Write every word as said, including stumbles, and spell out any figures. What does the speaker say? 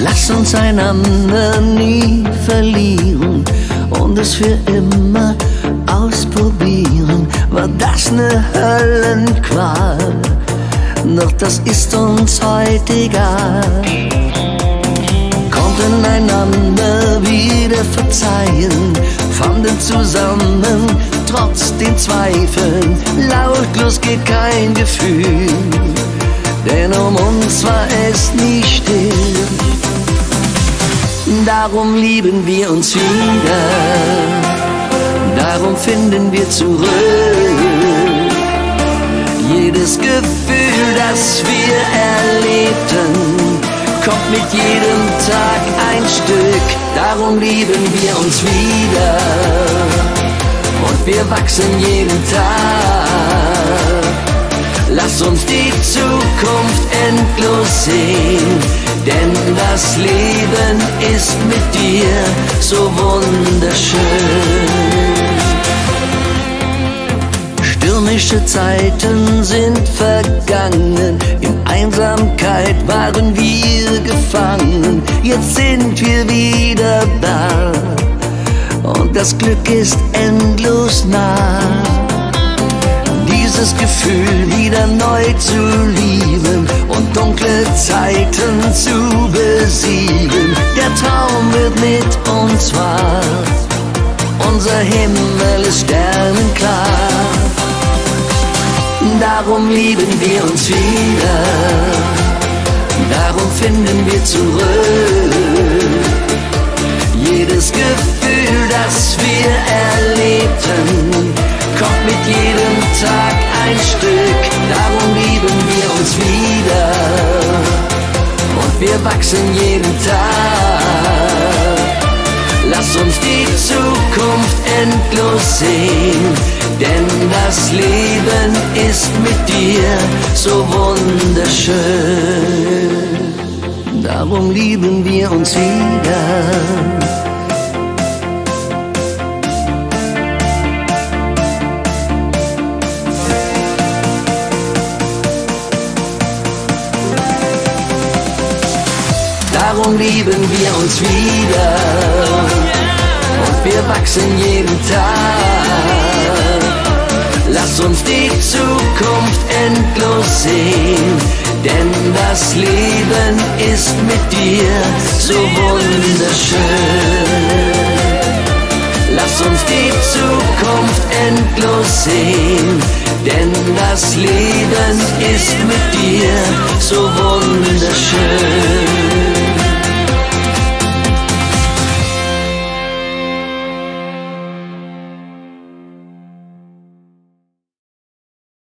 Lass uns einander nie verlieren und es für immer ausprobieren. War das ne Höllenqual, doch das ist uns heute egal. Konnten einander wieder verzeihen, fanden zusammen trotz den Zweifeln. Lautlos geht kein Gefühl, denn um uns war es nie still. Darum lieben wir uns wieder, darum finden wir zurück. Jedes Gefühl, das wir erlebten, kommt mit jedem Tag ein Stück. Darum lieben wir uns wieder und wir wachsen jeden Tag. Lass uns die Zukunft endlos sehen, denn das Leben ist mit dir so wunderschön. Stürmische Zeiten sind vergangen, in Einsamkeit waren wir gefangen. Jetzt sind wir wieder da und das Glück ist endlos nah. Dieses Gefühl wieder neu zu lieben und dunkle Zeiten zu besiegen. Der Traum wird mit uns wahr, unser Himmel ist sternenklar. Darum lieben wir uns wieder, darum finden wir zurück. Jedes Gefühl, das wir erlebten, kommt mit jedem Tag ein Stück. Darum lieben wir uns wieder und wir wachsen jeden Tag. Lass uns die Zukunft endlos sehen, denn das Leben ist mit dir so wunderschön. Darum lieben wir uns wieder. Darum lieben wir uns wieder und wir wachsen jeden Tag. Lass uns die Zukunft endlos sehen, denn das Leben ist mit dir so wunderschön. Lass uns die Zukunft endlos sehen, denn das Leben ist mit dir so wunderschön.